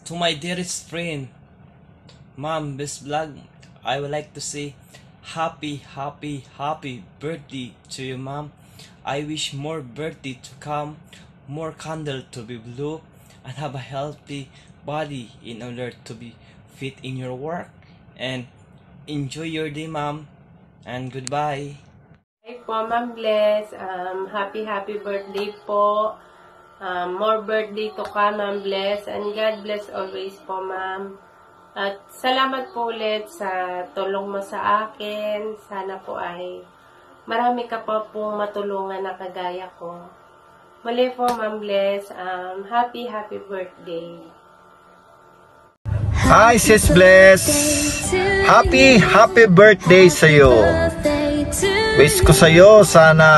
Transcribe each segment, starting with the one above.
To my dearest friend, Mom, this vlog, I would like to say happy birthday to you, Mom. I wish more birthday to come, more candle to be blue, and have a healthy body in order to be fit in your work. And enjoy your day, Mom. And goodbye. Hi po, Ma'am Bless. Happy birthday po. More birthday to come, Ma'am Bless. And God bless always po, Ma'am. At salamat po ulit sa tulong mo sa akin. Sana po ay marami ka pa pong matulungan na kagaya ko. Muli po, Ma'am Bless. Happy birthday. Hi, Sis Bless! Happy birthday sa'yo! Wish ko sa'yo sana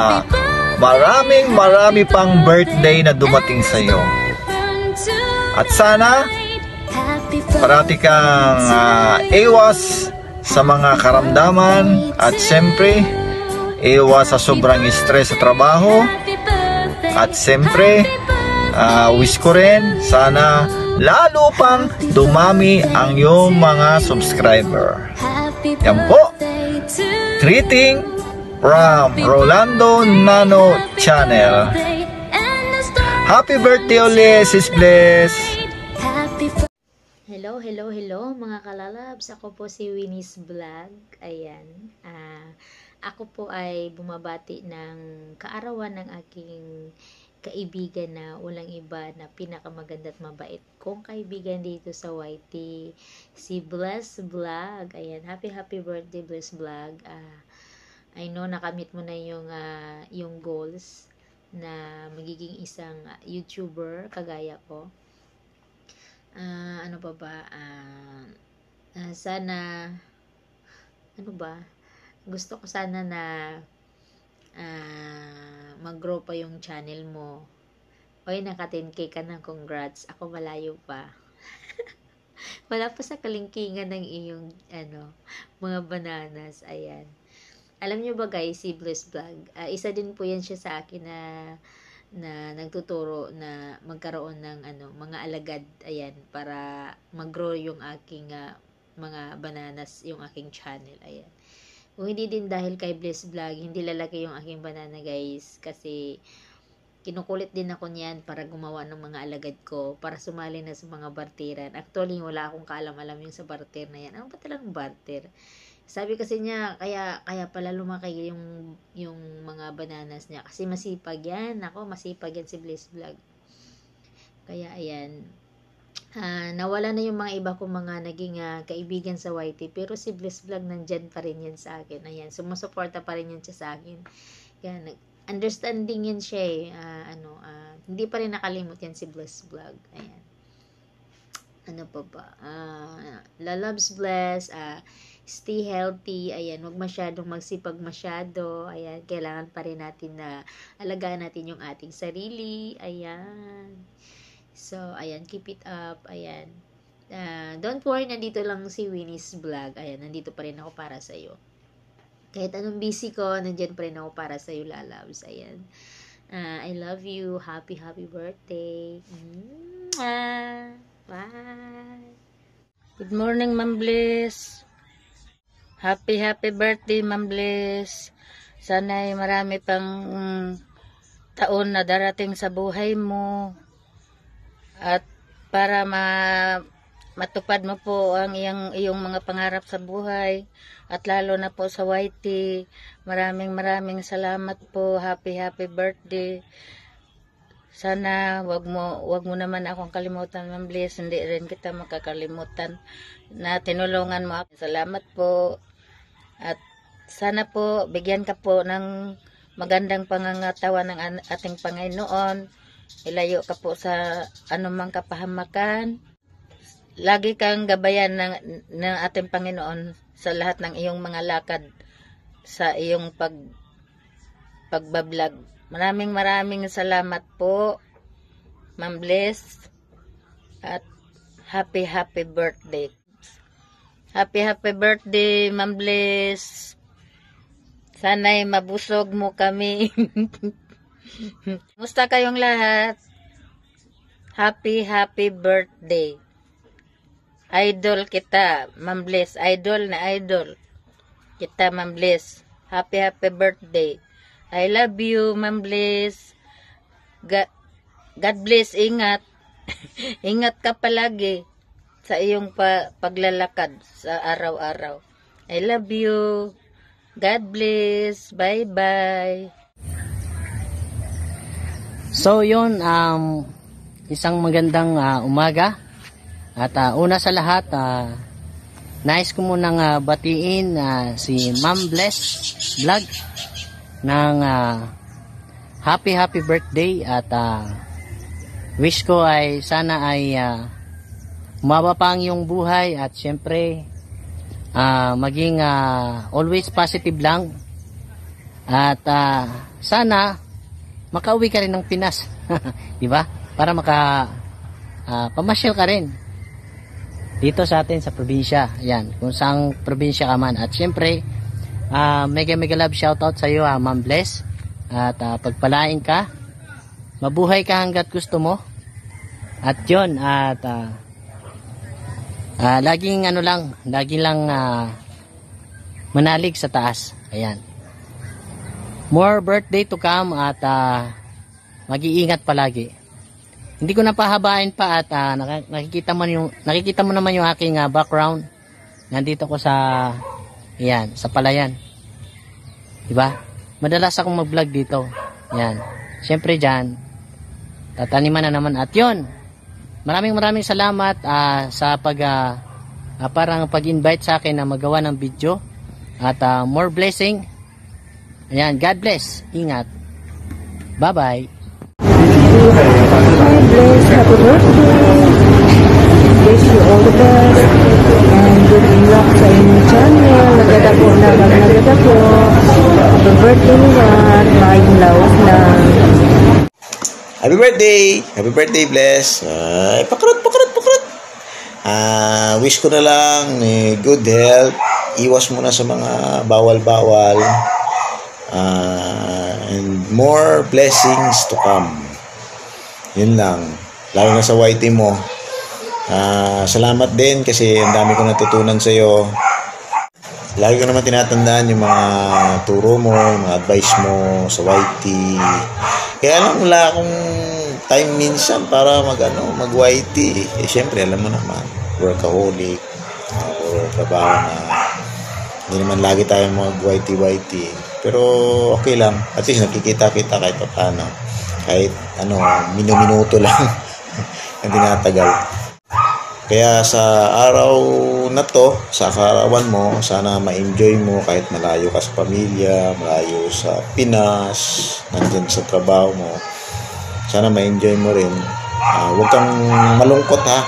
marami pang birthday na dumating sa'yo. At sana parati kang iwas sa mga karamdaman at siyempre iwas sa sobrang stress sa trabaho. At siyempre wish ko rin sana lalo pang dumami ang iyong mga subscriber. Yan po. Greeting from Rolando Nano Channel. Happy birthday ulit, Sis Bless! Hello mga kalalabs. Ako po si Winnie's Vlog. Ayan. Ako po ay bumabati ng kaarawan ng aking kaibigan na walang iba na pinakamaganda at mabait kong kaibigan dito sa YT, si Bless Vlog. Ayan, happy birthday Bless Vlog. I know nakamit mo na yung goals na magiging isang YouTuber kagaya ko. Ano pa ba? Sana gusto ko sana na mag-grow pa yung channel mo. Oy, naka 10k ka na, congrats. Ako malayo pa. Wala pa sa kalingkingan ng iyong mga bananas. Ayan. Alam nyo ba guys, si Bless Vlog, isa din po yan siya sa akin na nagtuturo na magkaroon ng mga alagad, ayan, para mag-grow yung aking mga bananas, yung aking channel. Ayan. Kung hindi din dahil kay Bless Vlog, hindi lalaki yung aking banana guys. Kasi kinukulit din ako niyan para gumawa ng mga alagad ko. Para sumali na sa mga barteran. Actually, wala akong kaalam-alam yung sa barter na yan. Ano ba talagang barter? Sabi kasi niya, kaya pala lumaki yung mga bananas niya. Kasi masipag yan. Ako, masipag yan si Bless Vlog. Kaya ayan. Nawala na yung mga iba kong mga naging kaibigan sa YT, pero si Bless Vlog nandyan pa rin yan sa akin. Ayan, sumusuporta pa rin yan siya sa akin. Kaya understanding yan siya hindi pa rin nakalimot yan si Bless Vlog. Ayan. Ano pa ba? Loves Bless, stay healthy. Ayan, huwag masyadong magsipag masyado. Ayan, kailangan pa rin natin na alagaan natin yung ating sarili. Ayan. So, ayan, keep it up. Ayan. Don't worry, nandito lang si Winnie's Vlog. Ayan, nandito pa rin ako para sa'yo. Kahit anong busy ko, nandyan pa rin ako para sa'yo, lalabs. Ayan. I love you. Happy birthday. Bye. Good morning, Ma'am Bliss. Happy birthday, Ma'am Bliss. Sana'y marami pang taon na darating sa buhay mo. At para matupad mo po ang iyong mga pangarap sa buhay, at lalo na po sa YT, maraming salamat po. Happy birthday. Sana wag mo naman akong kalimutan, Ma'am Bliss. Hindi rin kita makakalimutan na tinulungan mo ako. Salamat po. At sana po bigyan ka po ng magandang pangangatawan ng ating Panginoon. Ilayo ka po sa anumang kapahamakan. Lagi kang gabayan ng ating Panginoon sa lahat ng iyong mga lakad sa iyong pagbablog. Maraming salamat po, Ma'am Bliss. At happy birthday. Happy birthday, Ma'am Bliss. Sana'y mabusog mo kami. Musta kayong lahat? Happy birthday. Idol kita, Ma'am Bless. Idol na idol kita, Ma'am Bless. Happy birthday. I love you, Ma'am Bless. God bless, ingat. Ingat ka palagi sa iyong paglalakad sa araw-araw. I love you. God bless. Bye-bye. So yun, isang magandang umaga. At una sa lahat, nais ko munang batiin si Ma'am Bless Vlog ng happy birthday. At wish ko ay sana ay umaba pa ang iyong buhay. At syempre maging always positive lang. At sana makauwi ka rin ng Pinas. Diba? Para pamasyal ka rin dito sa atin sa probinsya. Ayan, kung saang probinsya ka man. At syempre, mega love shoutout sa iyo, Ma'am Bless. At pagpalain ka, mabuhay ka hanggat gusto mo. At yun, at laging manalig sa taas. Ayan. More birthday to come. At mag-iingat palagi. Hindi ko napahabain pa. At nakikita mo naman yung aking background. Nandito ko sa sa palayan. Diba? Madalas akong mag-vlog dito. Yan. Siyempre dyan, tataniman na naman. At yun, maraming salamat sa parang pag-invite sa akin na magawa ng video. At more blessing. Ayan, God bless. Ingat. Bye-bye. Bless, happy birthday. Wish you all the best. And good luck sa inyong channel. Nagadapo. Happy birthday naman. Maayong lawas lang. Happy birthday! Happy birthday, Bless! Pakrot! Wish ko na lang good health. Iwas mo na sa mga bawal-bawal. And more blessings to come. Yun lang. Lalo na sa YT mo. Salamat din kasi ang dami ko natutunan sa iyo. Lagi ko naman tinatandaan yung mga turo mo, yung mga advice mo sa YT. Kaya lang wala akong time minsan para mag-YT. Syempre, alam mo naman, workaholic, or trabaho na hindi naman lagi tayo mag-YT. Pero okay lang. At least nakikita-kita kahit paano. Kahit minuto lang ang tinatagal. Kaya sa araw na to, sa kaarawan mo, sana ma-enjoy mo kahit malayo ka sa pamilya, malayo sa Pinas, nandyan sa trabaho mo. Sana ma-enjoy mo rin. Huwag kang malungkot, ha.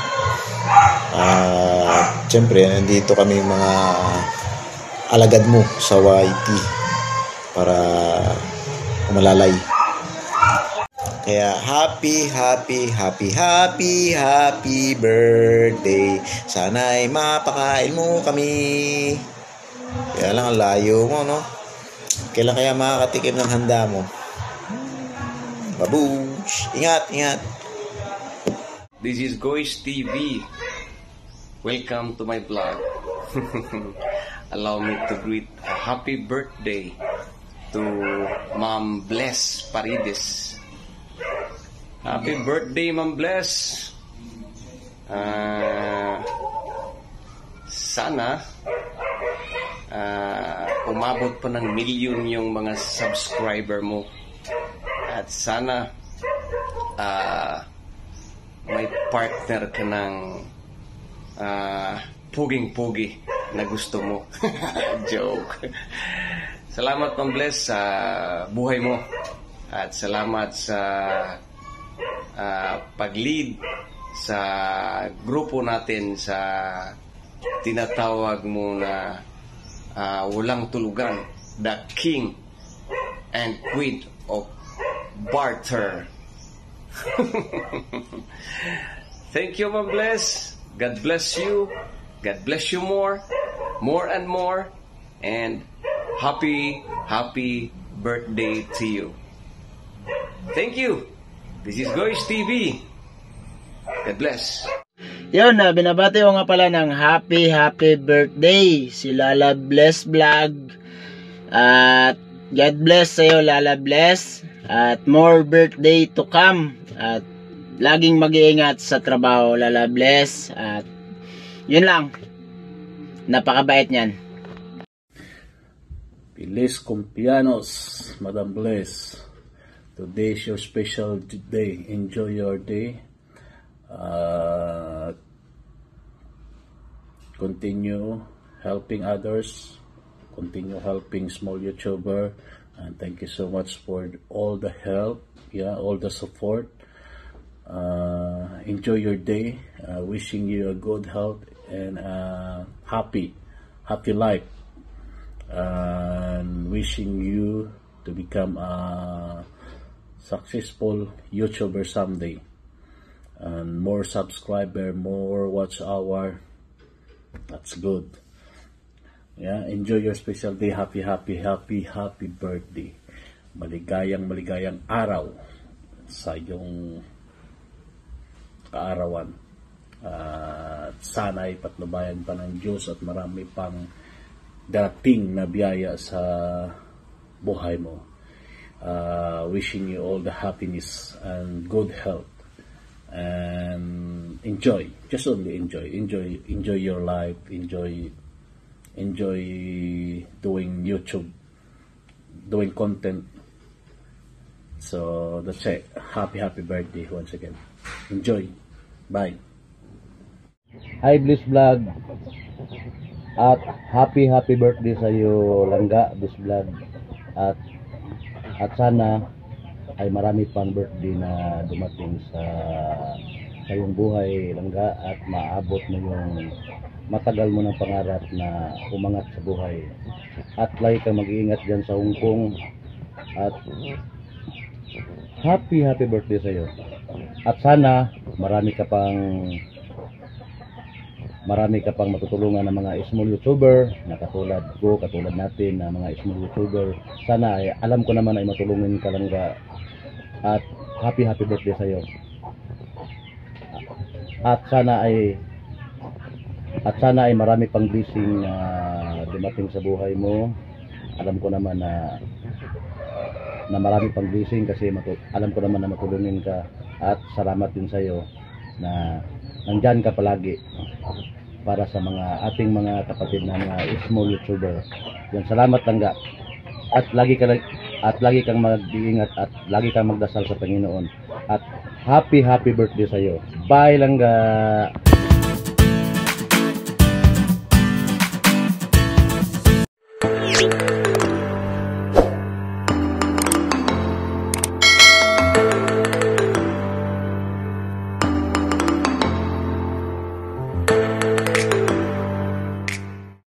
Siyempre, nandito kami mga alagad mo sa YT para umalalay. Kaya happy birthday. Sana ay mapakain mo kami. Kaya lang ang layo mo, no? Kailan kaya makakatikim ng handa mo? Babush! Ingat! This is Goodhealth TV. Welcome to my vlog. Allow me to greet a happy birthday to Ma'am Bless Paredes. Happy birthday, Ma'am Bless. Sana umabot pa ng milyon yung mga subscriber mo. At sana may partner ka ng puging-pugi na gusto mo. Joke. Salamat, Ma'am Bless, sa buhay mo. At salamat sa pag-lead sa grupo natin sa tinatawag mo na walang tulugan, the King and Queen of Barter. Thank you, Ma'am Bless. God bless you. God bless you more and more. And happy birthday to you. Thank you. This is Goodhealth TV. God bless. Yun, binabati ko nga pala ng happy birthday si Lala Bless Vlog. At God bless sa'yo, Lala Bless. At more birthday to come. At laging mag-iingat sa trabaho, Lala Bless. At yun lang. Napakabait niyan. Feliz cumpleaños, Madam Bless. Today is your special day. Enjoy your day. Continue helping others. Continue helping small YouTuber. And thank you so much for all the help. Yeah, all the support. Enjoy your day. Wishing you a good health and happy life. And wishing you to become a successful YouTuber someday, and more subscriber, more watch hour. That's good. Yeah, enjoy your special day. Happy birthday. Maligayang araw sa iyong kaarawan. Sana ay patnubayan pa ng Diyos at marami pang dating na biyaya sa buhay mo. Wishing you all the happiness and good health, and enjoy, just only enjoy your life, enjoy doing YouTube, doing content. So that's it. Happy birthday once again. Enjoy. Bye. Hi Bliss Vlog. At happy birthday sa iyo, Langga Bliss Vlog. At sana ay marami pang birthday na dumating sa iyong buhay, Langga, at maabot mo yung matagal mo ng pangarap na umangat sa buhay. At lagi kang mag-iingat dyan sa Hong Kong. At happy birthday sa iyo. At sana marami ka pang matutulungan ng mga small YouTuber na katulad ko, katulad natin na mga small YouTuber. Sana ay alam ko naman ay matulungin ka, Langga. At happy birthday sa iyo. At sana ay marami pang blessing na dumating sa buhay mo. Alam ko naman na marami pang blessing kasi alam ko naman na matulungin ka. At salamat din sa iyo na nandyan ka palagi para sa ating mga kapatid na mga small YouTuber. Yan, salamat, Langga. At lagi kang mag-iingat at lagi kang magdasal sa Panginoon. At happy birthday sa iyo. Bye, Langga.